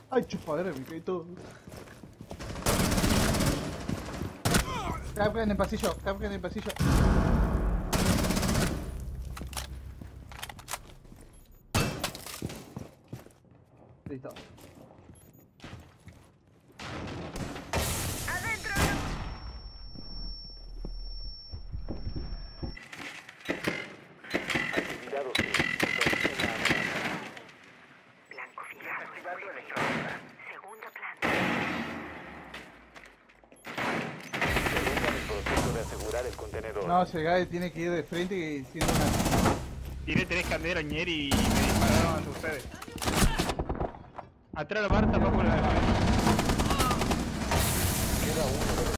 Ay, chupadera, me caí todo. Capca en el pasillo, capca en el pasillo. Listo. Actividad hostil. Una amenaza. Blanco fijado. Segunda planta. Interrumpan el proceso de asegurar el contenedor. No, ese guy tiene que ir de frente y siendo una... Tiré 3 candelas ayer y me dispararon ante ustedes. Atrás de la barra, tampoco la... Queda uno de los